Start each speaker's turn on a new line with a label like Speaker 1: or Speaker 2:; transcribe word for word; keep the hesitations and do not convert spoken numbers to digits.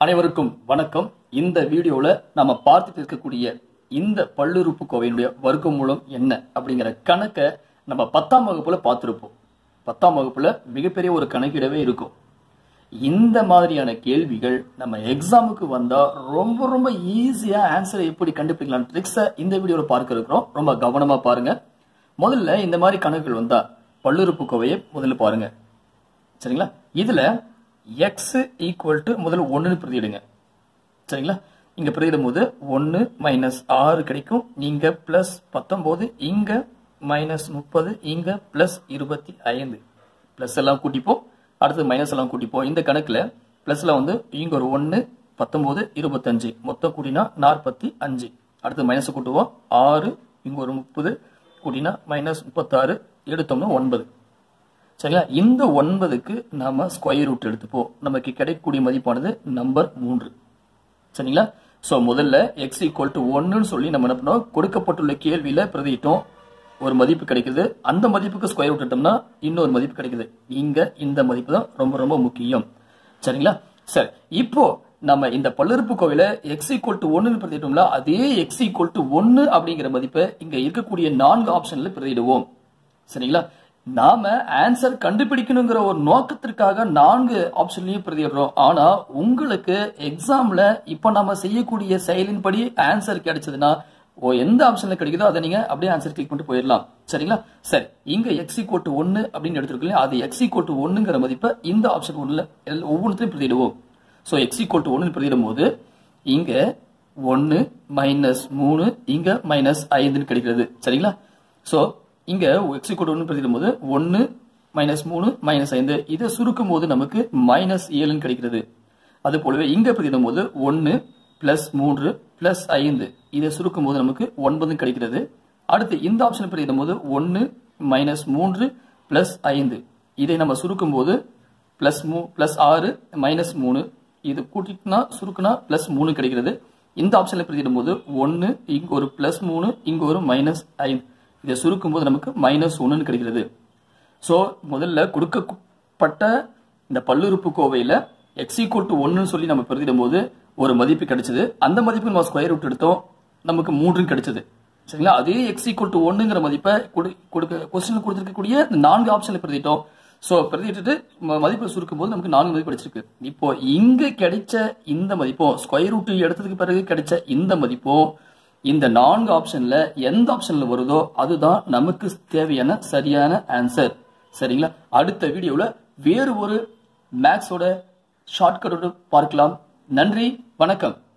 Speaker 1: அனைவருக்கும் வணக்கம். இந்த வீடியோல நம்ம பார்த்துட்டு இருக்கக்கூடிய இந்த பல்லுறுப்புக்கோவையினுடைய வர்க்கமூலம் என்ன அப்படிங்கிற கணக்கை நம்ம பத்தாம் வகுப்புல பார்த்திருப்போம். பத்தாம் வகுப்புல மிகப்பெரிய ஒரு கணக்கிடவே இருக்கும். இந்த மாதிரியான கேள்விகள் நம்ம எக்ஸாமுக்கு வந்தா ரொம்ப ரொம்ப ஈஸியா ஆன்சரை எப்படி கண்டுபிடிக்கலாம் ட்ரிக்ஸை இந்த வீடியோல பார்க்க இருக்கிறோம். ரொம்ப கவனமா பாருங்க. முதல்ல இந்த மாதிரி கணக்குகள் வந்தா பல்லுறுப்புக்கோவையை முதல்ல பாருங்க. சரிங்களா? இதுல x ஈக்குவல் டு முதல்ல ஒன்னு பிரதியிடுங்க. சரிங்களா? இங்க பிரதியிடும் போது ஒன்னு மைனஸ் ஆறு கிடைக்கும். நீங்க பிளஸ் பத்தொன்பது, இங்க மைனஸ் முப்பது, இங்க பிளஸ் இருபத்தி ஐந்து. பிளஸ் எல்லாம் கூட்டிப்போம், அடுத்து மைனஸ் எல்லாம் கூட்டிப்போம். இந்த கணக்குல பிளஸ்ல வந்து இங்க ஒரு ஒன்னு, பத்தொன்பது, இருபத்தஞ்சு, மொத்தம் கூட்டினா நாற்பத்தி அஞ்சு. அடுத்து மைனஸ் கூட்டுவோம், ஆறு, இங்க ஒரு முப்பது, கூட்டினா மைனஸ் முப்பத்தாறு, எடுத்தோம்னா ஒன்பது. சரிங்களா? இந்த ஒன்பதுக்கு நாம ஸ்கொயர் ரூட் எடுத்துப்போம். நமக்கு கிடைக்கக்கூடிய மதிப்பானது நம்பர் மூன்று. சரிங்களா? சோ முதல்ல x ஈக்குவல் டு ஒன்னு சொல்லி நம்ம என்ன பண்ணோம், கொடுக்கப்பட்டுள்ள கேள்வியில பிரதியிட்டோம். ஒரு மதிப்பு கிடைக்குது. அந்த மதிப்புக்கு ஸ்கொயர் ரூட் எடுத்தோம்னா இன்னொரு மதிப்பு கிடைக்குது. இங்க இந்த மதிப்பு தான் ரொம்ப ரொம்ப முக்கியம். சரிங்களா? சரி, இப்போ நம்ம இந்த பல்லுறுப்புக்கோவையில x ஈக்குவல் டு ஒன்னு பிரதியிட்டோம்ல, அதே x ஈக்குவல் டு ஒன்னு அப்படிங்கிற மதிப்பை இங்க இருக்கக்கூடிய நான்கு ஆப்ஷன்ல பிரதியிடுவோம். சரிங்களா? நாம ஆன்சர் கண்டுபிடிக்கணுங்கிற ஒரு நோக்கத்திற்காக நான்கு ஆப்ஷன்லயும் பிரதியிடுறோம். ஆனா உங்களுக்கு எக்ஸாம்ல இப்ப நாம செய்யக்கூடிய செயலின்படி ஆன்சர் கிடைச்சதுன்னா எந்த ஆப்ஷன்ல கிடைக்குதோ அதை நீங்க அப்படியே ஆன்சர் கிளிக் பண்ணிட்டு போயிடலாம். சரிங்களா? சரி, இங்க x ஈக்குவல் டு ஒன்னு அப்படின்னு எடுத்துருக்கீங்க. அது x ஈக்குவல் டு ஒன்னுங்கிற மதிப்பை இந்த ஆப்ஷன் ஒண்ணுல ஒவ்வொன்றுத்தையும் பிரதியிடுவோம். சோ x ஈக்குவல் டு ஒன்னு பிரதியிடும் போது இங்க ஒன்னு மைனஸ் மூணு, இங்க மைனஸ் ஐந்துன்னு கிடைக்கிறது. சரிங்களா? சோ இங்க x ஈக்குவல் டு ஒன்னு பிரதியிடும் போது ஒன்னு மைனஸ் மூணு மைனஸ் ஐந்து, இதை சுருக்கும் போது நமக்கு மைனஸ் ஏழுன்னு கிடைக்கிறது. அது போலவே இங்க பிரதியிடும் போது ஒன்னு பிளஸ் மூன்று பிளஸ் ஐந்து, இதை சுருக்கும் போது நமக்கு ஒன்பது கிடைக்கிறது. அடுத்து இந்த ஆப்ஷன் பிரதியிடும் போது ஒன்னு மைனஸ் மூன்று பிளஸ் ஐந்து, இதை நம்ம சுருக்கும் போது பிளஸ் மூ பிளஸ் ஆறு மைனஸ் மூணு, இது கூட்டினா சுருக்குனா பிளஸ் மூணு கிடைக்கிறது. இந்த ஆப்ஷன்ல பிரதியிடும் போது ஒன்னு, இங்க ஒரு பிளஸ் மூணு, இங்க ஒரு மைனஸ் ஐந்து, இதை சுருக்கும் போது நமக்கு மைனஸ் ஒன்னு கிடைக்கிறது. சோ முதல்ல கொடுக்கப்பட்ட இந்த பல்லுறுப்புக்கோவையில x ஈக்குவல் டு ஒன்னு சொல்லி நம்ம பிரதியிடும் போது ஒரு மதிப்பு கிடைச்சது. அந்த மதிப்பு நம்ம ஸ்கொயர் ரூட் எடுத்தோம், நமக்கு மூன்று கிடைச்சது. சரிங்களா? அதே x ஈக்குவல் டு ஒன்னுங்கிற மதிப்பை கொடுக்க கொஸ்டின்ல கொடுத்திருக்கக்கூடிய இந்த நான்கு ஆப்ஷன்ல பிரதிட்டோம். சோ பிரதிட்டு மதிப்பு சுருக்கும் போது நமக்கு நான்கு மதிப்பு கிடைச்சிருக்கு. இப்போ இங்க கிடைச்ச இந்த மதிப்பும் ஸ்கொயர் ரூட் எடுத்ததுக்கு பிறகு கிடைச்ச இந்த மதிப்பும் இந்த நான்கு ஆப்ஷன்ல எந்த ஆப்ஷன்ல வருதோ அதுதான் நமக்கு தேவையான சரியான ஆன்சர். சரிங்களா? அடுத்த வீடியோல வேறு ஒரு மேக்ஸோட ஷார்ட்கட்டோட பார்க்கலாம். நன்றி, வணக்கம்.